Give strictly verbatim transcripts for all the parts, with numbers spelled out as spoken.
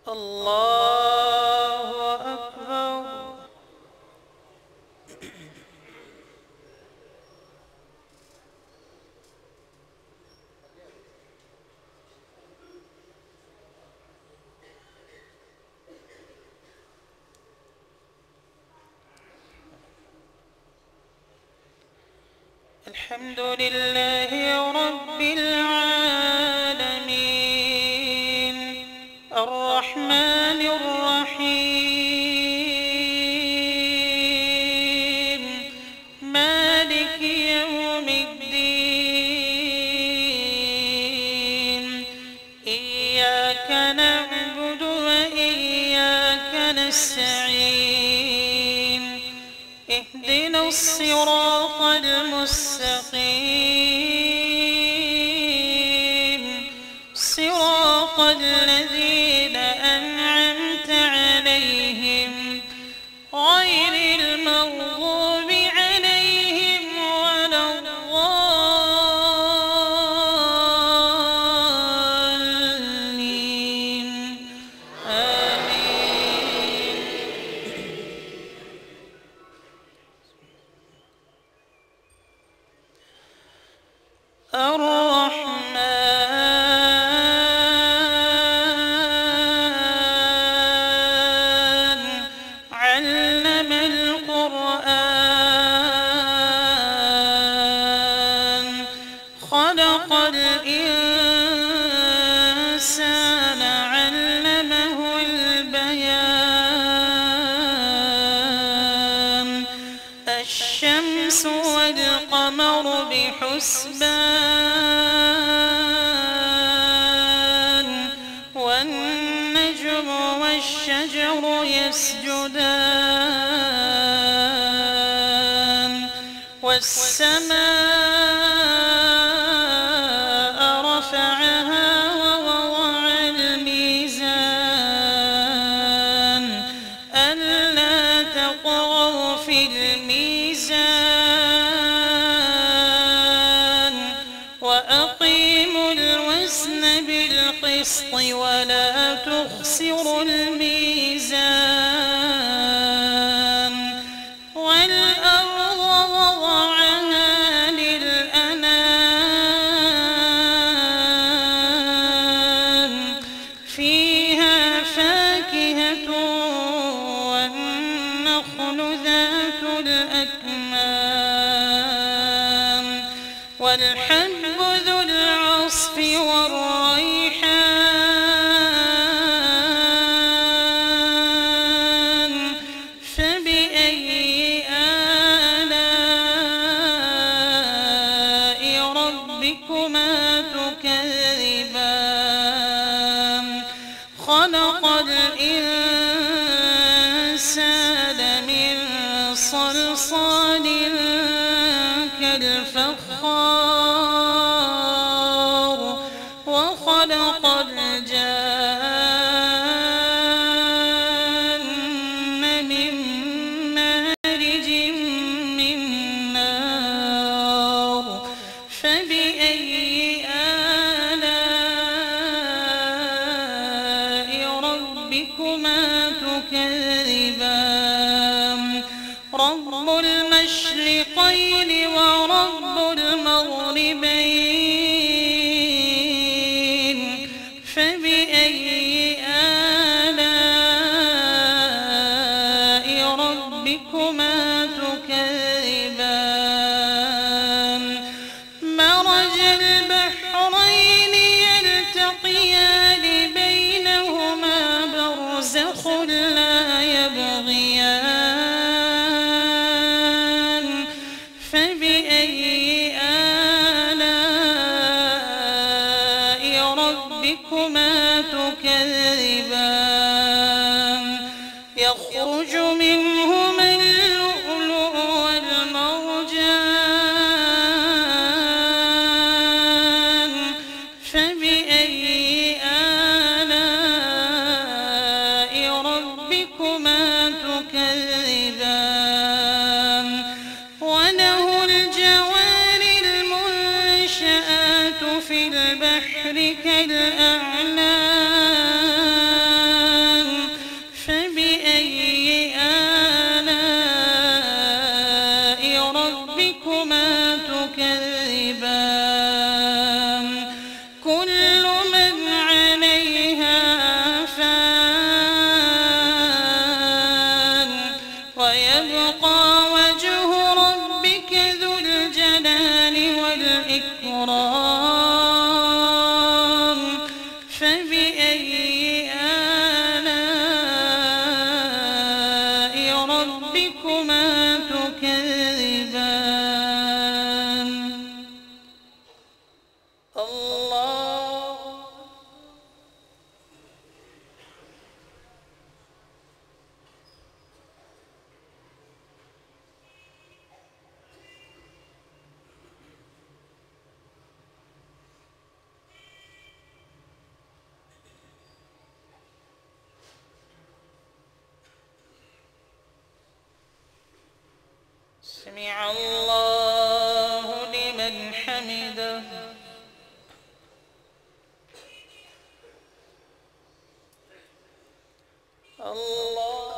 الله أكبر. الحمد لله رب العالمين الرحمن الرحيم مالك يوم الدين إياك نعبد وإياك نستعين اهدنا الصراط المستقيم صراط الذين أنعمت عليهم غير المغضوب عليهم ولا الضالين آمين. الرحمن علم القرآن خلق الإنسان علمه البيان الشمس والقمر بحسبان والنجم والشجر يسجدان والسماء رفعها ووضع الميزان ألا تطغوا في الميزان وأقيموا الوزن بالقسط ولا تخسروا الميزان والأرض وضعها للأنام فيها فاكهة والنخل ذات الأكمام والحب ذو العصف والريحان فبأي آلاء ربكما تكذبان خلق الإنسان من صلصال كالفخار وخلق الجان من مارج من نار فبأي آلاء ربكما تكذبان رب المشرقين ورب المغربين فبأي آلاء ربكما تكذبان مرج البحرين يلتقيان بينهما برزخ لا يبغيان فبأي آلاء ربكما تكذبان يخرج منهما اللؤلؤ والمرجان فبأي آلاء ربكما تكذبان وله الجوار المنشآت في البحر كالأعلام سمع الله لمن حمده. الله.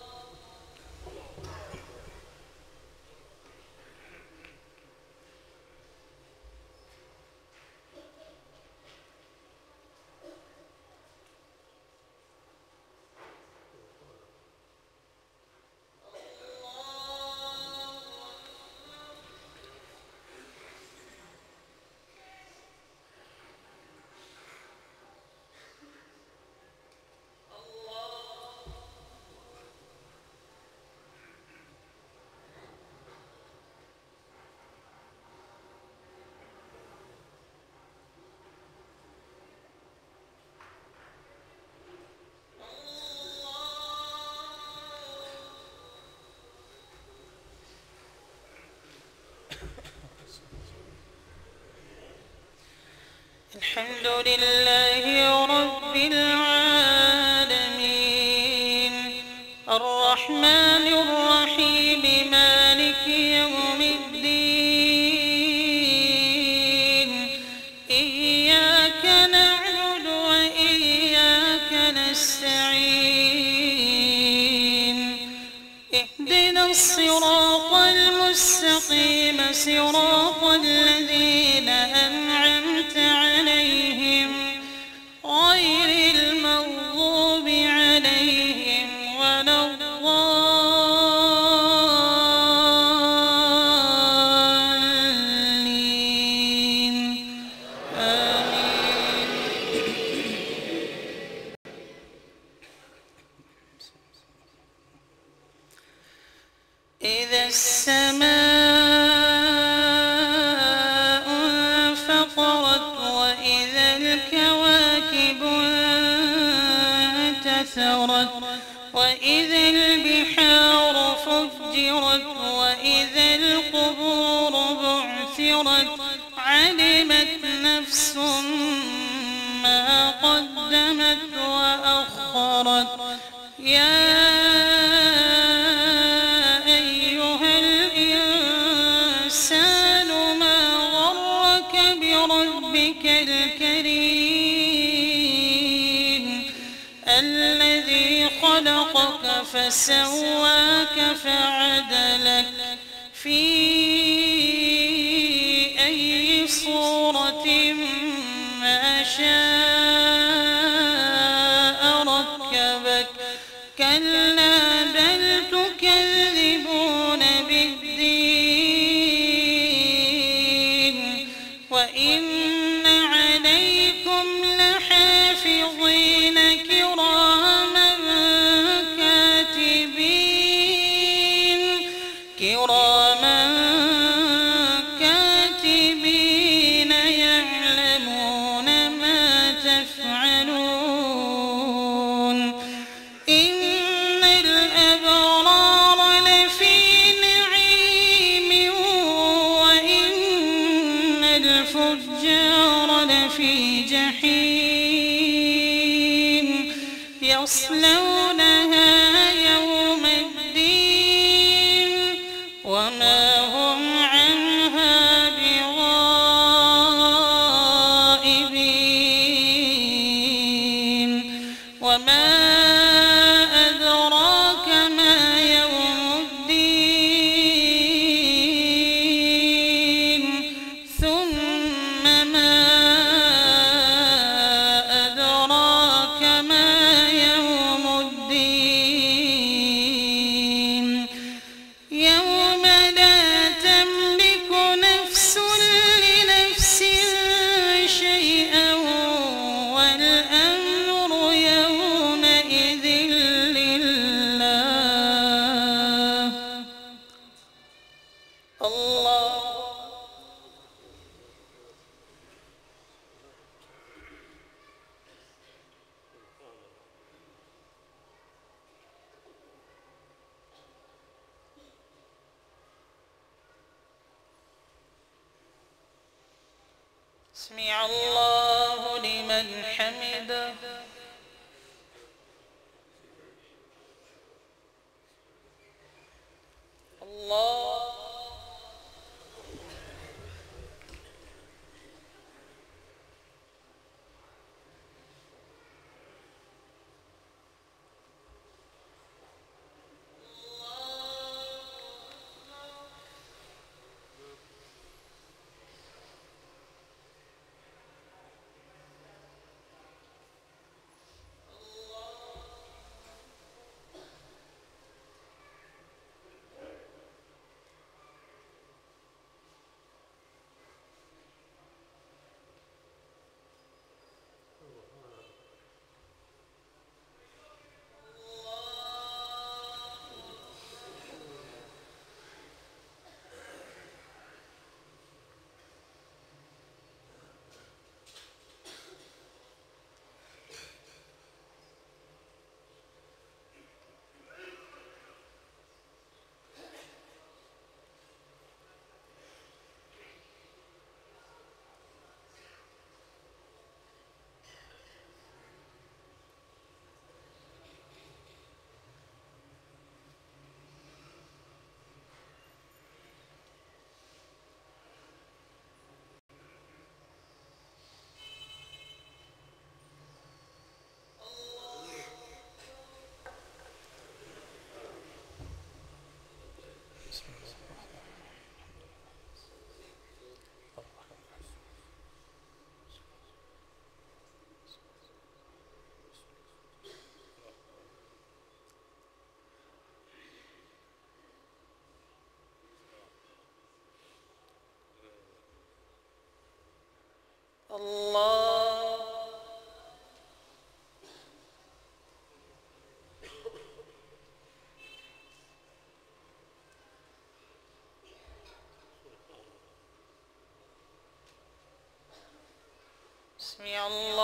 الحمد لله رب العالمين الرحمن الرحيم مالك يوم الدين إياك نعبد وإياك نستعين اهدنا الصراط المستقيم صراط الذين أنعمت عليهم غير المغضوب عليهم ولا الضالين آمين. إذا السماء انفطرت وإذا الكواكب انتثرت وإذا البحار فجرت وإذا القبور بعثرت علمت نفس ما قدمت وأخرت. يا ربك الكريم الذي خلقك فسواك فعدلك في أي صورة ما شاء ركبك. كلا بل تكذبون بالدين وإن عليكم لحافظين كراما كاتبين كراما كاتبين يعلمون ما تفعلون. إن الأبرار لفي نعيم وإن الفجار لفي جحيم يصلونها يوم الدين وما هم عنها بغائبين. وما أدراك ما يوم الدين ثم ما أدراك ما يوم الدين يوم لا تملك نفس لنفس شيئا والأمر يومئذ لله. الله. سمع الله لمن حمده. الله. سمع الله